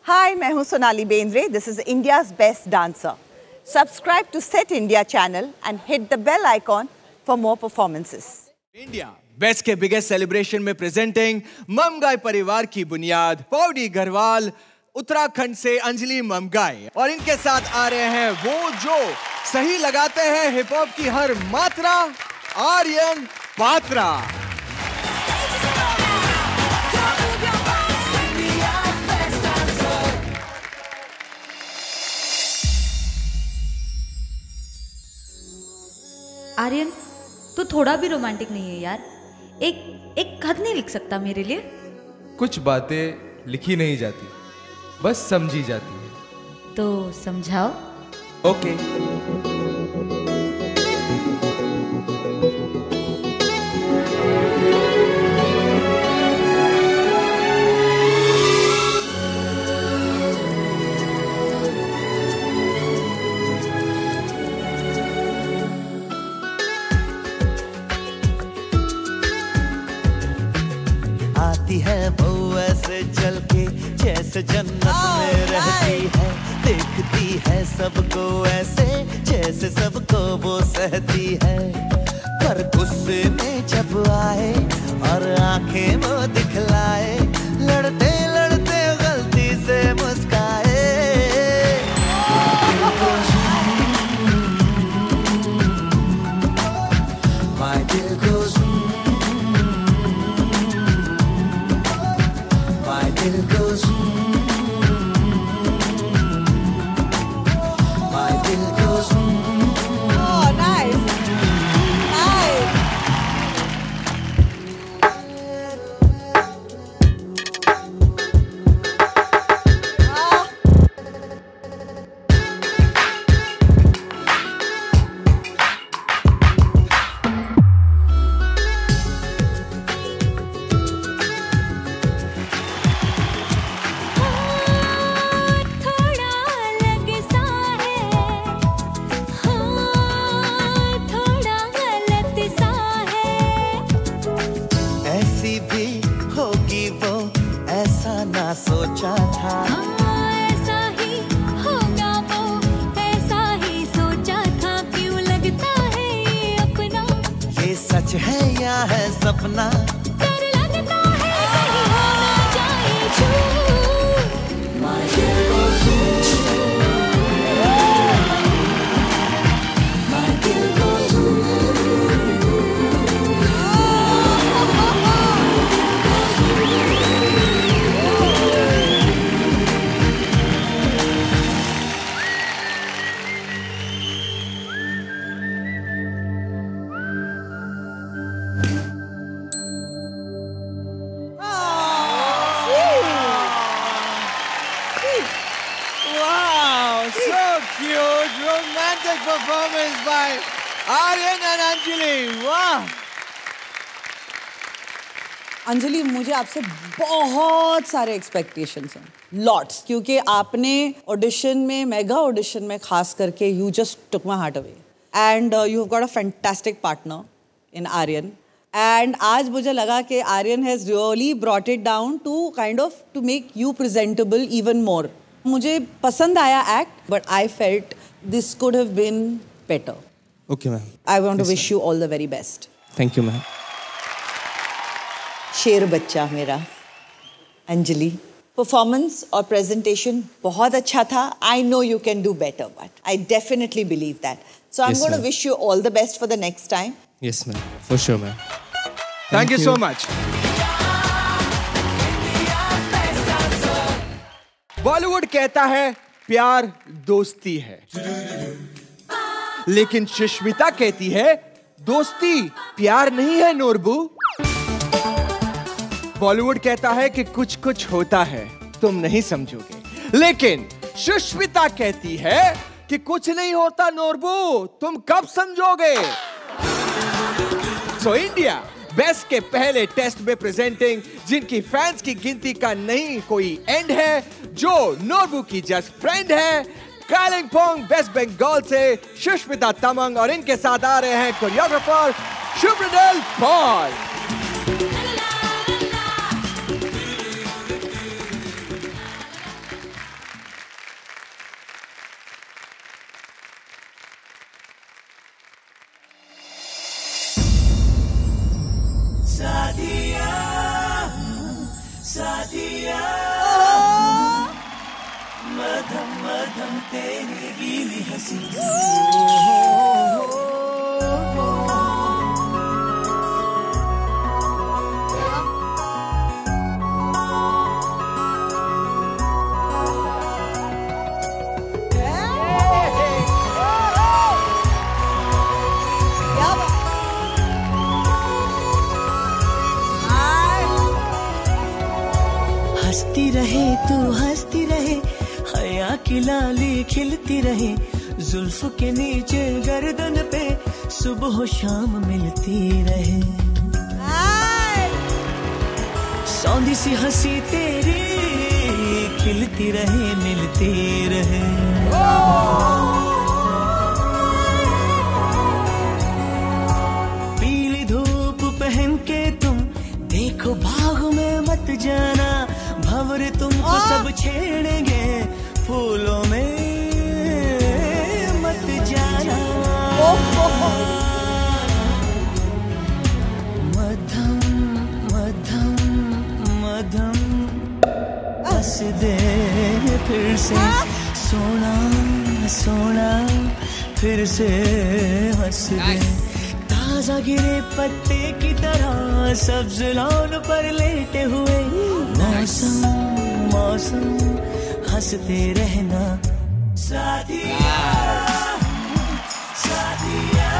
Hi, मैं हूँ Sonali Bendre. This is India's best dancer. Subscribe to Set India channel and hit the bell icon for more performances. India Best के biggest celebration में presenting Mamgai परिवार की बुनियाद पौड़ी गढ़वाल उत्तराखंड से अंजलि ममगाई और इनके साथ आ रहे हैं वो जो सही लगाते हैं हिप हॉप की हर मात्रा आर्यन पात्रा। आर्यन तू थोड़ा भी रोमांटिक नहीं है यार। एक खत नहीं लिख सकता मेरे लिए? कुछ बातें लिखी नहीं जाती, बस समझी जाती है। तो समझाओ। ओके। आती है वो ऐसे चल के जैसे जन्नत में रहती है, देखती है सबको ऐसे जैसे सबको वो सहती है। पर गुस्से में जब आए और आंखें वो दिखलाए, लड़ते लड़ते गलती से मुस्काए। My दिल goes It goes my dill goes Oh, nice. Nice. सोचा था ऐसा ही होगा, वो ऐसा ही सोचा था। क्यों लगता है ये अपना, ये सच है या है सपना? डर लगता है कहीं हो ना जाए झूठ। My dill goes my dill goes Romantic performance by Aryan and Anjali. Wow! Anjali, मुझे आपसे बहुत सारे एक्सपेक्टेशंस हैं, लॉट्स, क्योंकि आपने ऑडिशन में, मेगा ऑडिशन में खास करके you just took my heart away and you have got a fantastic partner in Aryan. And आज मुझे लगा कि Aryan has really brought it down to kind of to make you presentable even more. मुझे पसंद आया act, but I felt this could have been better. Okay, ma'am. I want to wish you all the very best. Thank you, ma'am. शेर बच्चा मेरा Anjali, performance और presentation बहुत अच्छा था। I know you can do better, but I definitely believe that. So I am going to wish you all the best for the next time. Yes, ma'am. For sure, ma'am. Thank you so much. Bollywood कहता है प्यार दोस्ती है, लेकिन सुष्मिता कहती है दोस्ती प्यार नहीं है नोरबू। बॉलीवुड कहता है कि कुछ कुछ होता है तुम नहीं समझोगे, लेकिन सुष्मिता कहती है कि कुछ नहीं होता नोरबू, तुम कब समझोगे। सो इंडिया बेस्ट के पहले टेस्ट में प्रेजेंटिंग जिनकी फैंस की गिनती का नहीं कोई एंड है, जो नोरबू की जस्ट फ्रेंड है, कालिंपोंग वेस्ट बंगाल से सुष्मिता तमंग, और इनके साथ आ रहे हैं कोरियोग्राफर शुभ्रदेल पॉल। हंसी हंसती रहे तू हंसती रहे हया की लाली खिलती रहे जुल्फ के नीचे गर्दन पे सुबह शाम मिलती रहे सौंधी सी हंसी तेरी खिलती रहे मिलती रहे पीली धूप पहन के तुम देखो बाग में मत जाना भंवर तुमको सब छेड़ेंगे फूलों में मत जाना मध्यम मध्यम मध्यम हंस दे फिर से सोना सोना फिर से हंस दे ताजा गिरे पत्ते की तरह सब्ज लॉन पर लेटे हुए मौसम मौसम हंसते रहना साथिया साथिया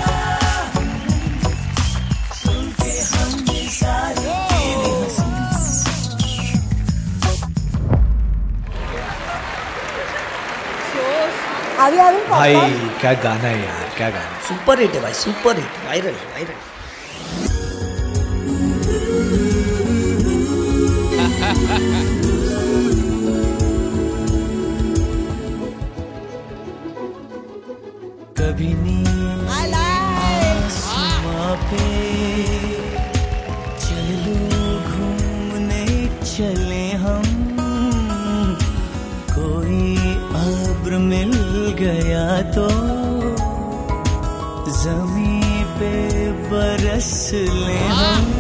सुन के हम सारी तेरी हंसी भाई क्या गाना है यार क्या गाना सुपर हिट है भाई सुपर हिट वायरल वायरल कभी नील आसमां पे चलो घूमने चले हम कोई अब्र मिल गया तो ज़मीं पे बरस ले हम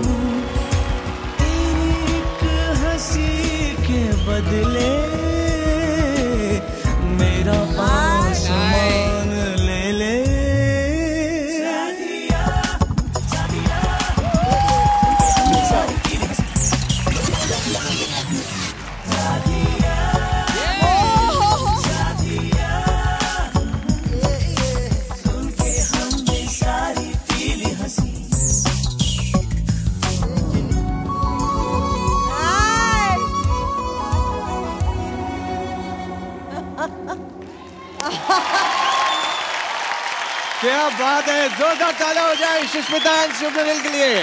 तेरी एक हंसी के बदले मेरा आसमान ले ले क्या बात है जोरदार तालियां हो जाए सुष्मिता एंड शुभ्रनील के लिए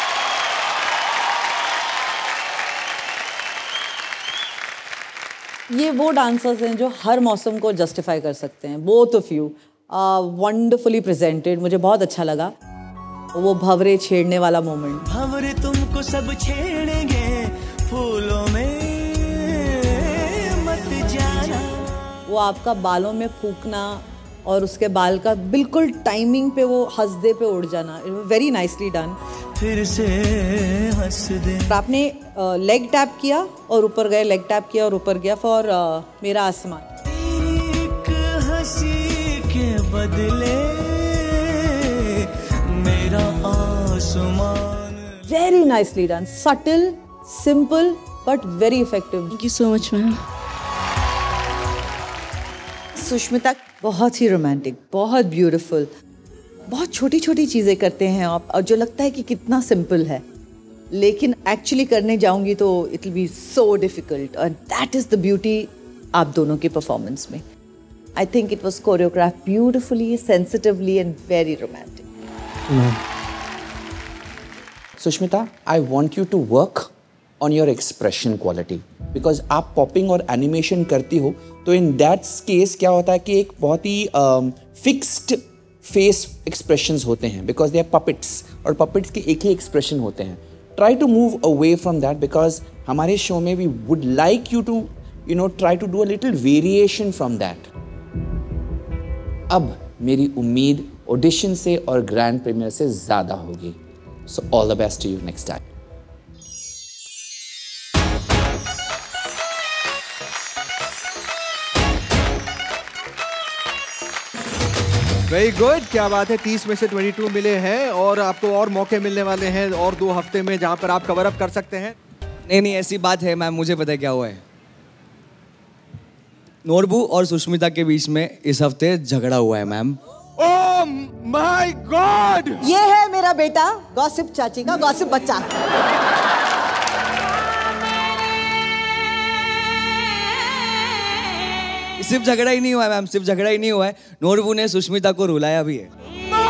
ये वो डांसर्स हैं जो हर मौसम को जस्टिफाई कर सकते हैं both of you wonderfully presented मुझे बहुत अच्छा लगा वो भंवरे छेड़ने वाला मोमेंट भंवरे तुमको सब छेड़ेंगे फूलों में मत जाना वो आपका बालों में फूकना और उसके बाल का बिल्कुल टाइमिंग पे वो हंसदे पे उड़ जाना वेरी नाइसली डन फिर से हंस दे आपने लेग टैप किया और ऊपर गए लेग टैप किया और ऊपर गया फॉर मेरा आसमान तेरी एक हंसी के बदले मेरा आसमान very nicely done subtle simple but very effective thank you so much ma'am Sushmita बहुत ही रोमांटिक बहुत ब्यूटीफुल बहुत छोटी छोटी चीज़ें करते हैं आप और जो लगता है कि कितना सिंपल है लेकिन एक्चुअली करने जाऊंगी तो it will be so difficult और दैट इज़ द ब्यूटी आप दोनों की परफॉर्मेंस में I think it was choreograph beautifully sensitively and very romantic Sushmita I want you to work on your expression quality because आप popping और animation करती हो तो इन दैट केस क्या होता है कि एक बहुत ही फिक्स्ड फेस एक्सप्रेशंस होते हैं बिकॉज दे आर पपेट्स और पपेट्स के एक ही एक्सप्रेशन होते हैं try to move away from that because हमारे शो में we would like you to try to do a little variation from that अब मेरी उम्मीद ऑडिशन से और ग्रैंड प्रीमियर से ज़्यादा होगी so all the best to you next time very good, क्या बात है। 30 में से 22 मिले हैं और आपको और मौके मिलने वाले हैं और 2 हफ्ते में जहां पर आप कवर अप कर सकते हैं। नहीं ऐसी बात है मैम, मुझे पता है क्या हुआ है। नोरबू और सुष्मिता के बीच में इस हफ्ते झगड़ा हुआ है मैम। ओह माय गॉड, ये है मेरा बेटा गॉसिप चाची का गॉसिप बच्चा। सिर्फ झगड़ा ही नहीं हुआ है मैम, सिर्फ झगड़ा ही नहीं हुआ है, नोरबू ने सुष्मिता को रुलाया भी है।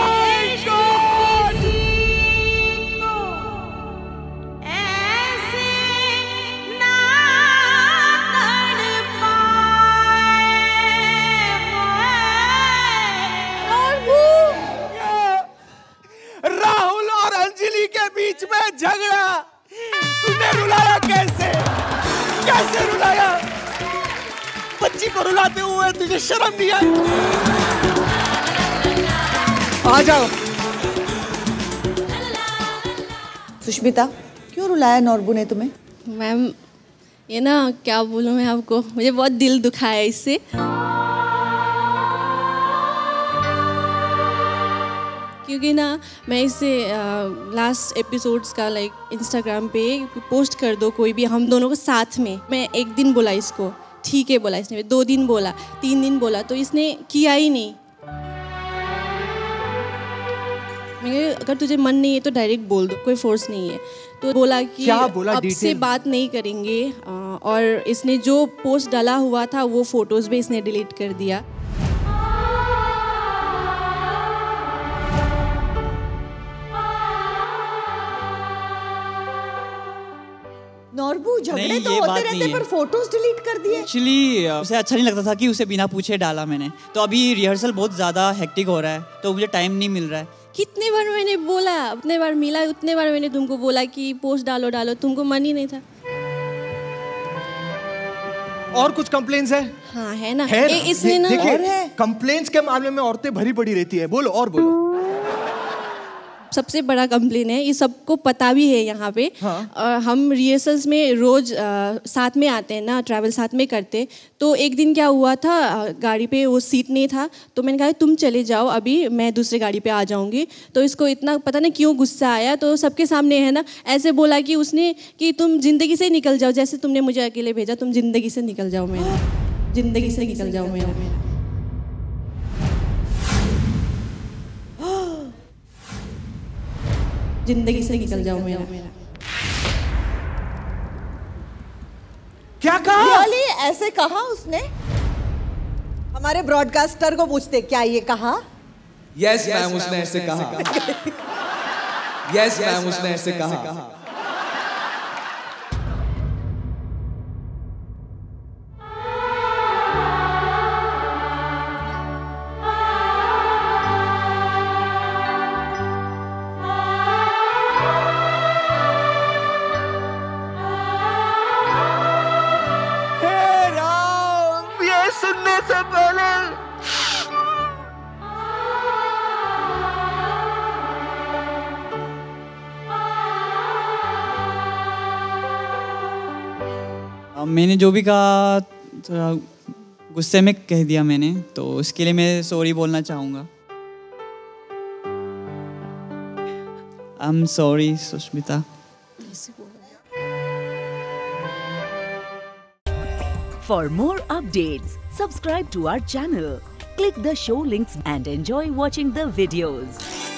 राहुल और अंजलि के बीच में झगड़ा, तूने रुलाया कैसे? कैसे रुलाया? बच्ची को रुलाते हुए तुझे शर्म नहीं आई? आ जाओ। सुष्मिता, क्यों रुलाया नोरबू ने तुम्हें? मैम ये ना क्या बोलूँ मैं आपको, मुझे बहुत दिल दुखा है इससे। क्योंकि ना मैं इसे लास्ट एपिसोड्स का लाइक इंस्टाग्राम पे पोस्ट कर दो कोई भी हम दोनों को साथ में। मैं एक दिन बोला इसको, ठीक है बोला इसने, 2 दिन बोला, 3 दिन बोला, तो इसने किया ही नहीं। मैं अगर तुझे मन नहीं है तो डायरेक्ट बोल दो, कोई फोर्स नहीं है। तो बोला कि अब से बात नहीं करेंगे और इसने जो पोस्ट डाला हुआ था वो फोटोज़ भी इसने डिलीट कर दिया। नोरबू झगड़े तो होते रहते पर फोटोज डिलीट कर दिए। एक्चुअली उसे अच्छा नहीं लगता था कि उसे बिना पूछे डाला मैंने। तो अभी रिहर्सल बहुत ज़्यादा हेक्टिक हो रहा है तो मुझे टाइम नहीं मिल रहा है। कितने बार मैंने बोला, उतने बार मिला, उतने बार मैंने तुमको बोला कि पोस्ट डालो डालो, तुमको मन ही नहीं था। और कुछ कंप्लेंट्स है? हाँ है ना, है इसने ना कंप्लेंट्स के मामले में औरतें भरी पड़ी रहती है। बोलो और बोलो। सबसे बड़ा कंप्लेन है, ये सबको पता भी है यहाँ पे। हाँ। हम रिहर्सल्स में रोज साथ में आते हैं ना, ट्रैवल साथ में करते। तो एक दिन क्या हुआ था, गाड़ी पे वो सीट नहीं था, तो मैंने कहा तुम चले जाओ, अभी मैं दूसरे गाड़ी पे आ जाऊंगी। तो इसको इतना पता नहीं क्यों गुस्सा आया, तो सबके सामने है ना ऐसे बोला कि उसने कि तुम जिंदगी से निकल जाओ, जैसे तुमने मुझे अकेले भेजा, तुम जिंदगी से निकल जाओ मेरा, जिंदगी से निकल जाओ मेरा। जिंदगी से निकल जाओ मेरा। क्या कहा? रियली ऐसे कहा उसने? हमारे ब्रॉडकास्टर को पूछते क्या ये कहा? यस मैम उसने ऐसे कहा। यस मैम उसने ऐसे कहा। मैंने जो भी कहा थोड़ा गुस्से में कह दिया मैंने, तो उसके लिए मैं सॉरी बोलना चाहूँगा। I am sorry Sushmita. For more updates, subscribe to our channel, click the show links and enjoy watching the videos.